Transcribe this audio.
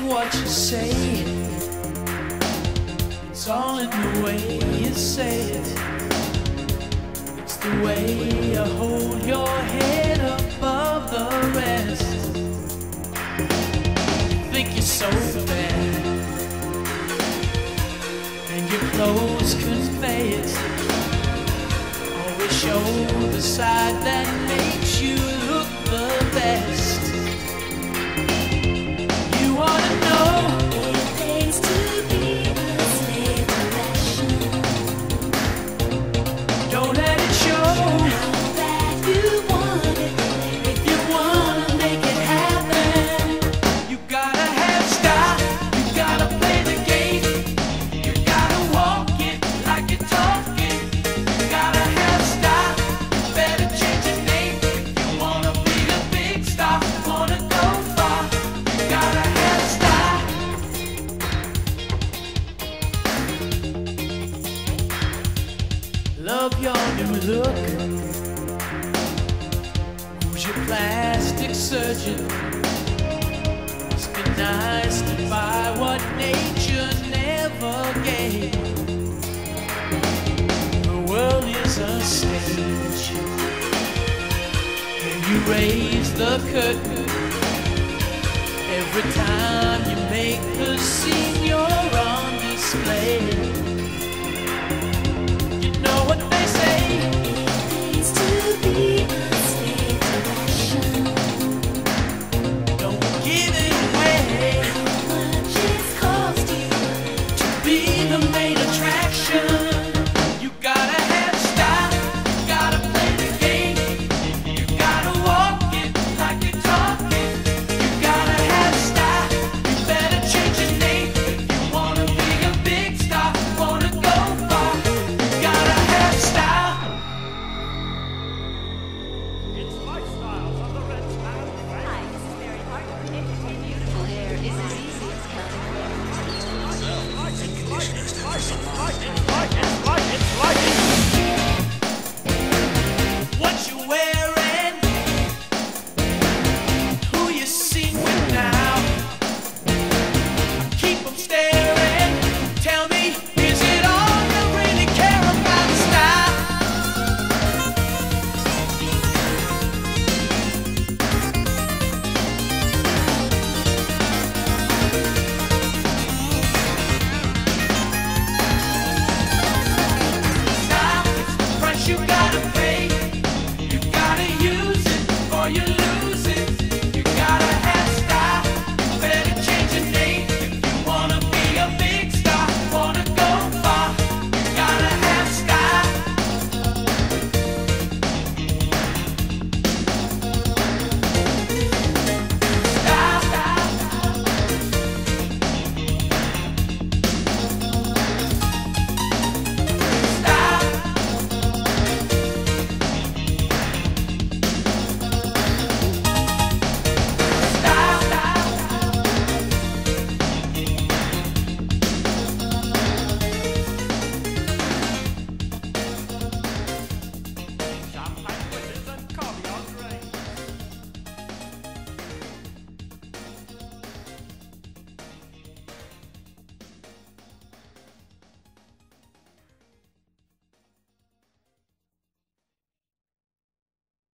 what you say. It's all in the way you say it. It's the way you hold your head above the rest. Think you're so bad, and your clothes convey it. Always show the side that makes you look the best. You ought to know what it takes to be a slave to passion. Don't let it show How bad you want it. if you wanna make it happen. You gotta have style, you gotta play the game. You gotta walk it like you're talking. You gotta have style, you better change your name. You wanna be a big star, wanna go far. You gotta have style. Love your new look. Who's your plastic surgeon? Must be nice to buy what nature never gave. The world is a stage, and you raise the curtain every time you make the scene. You're on display.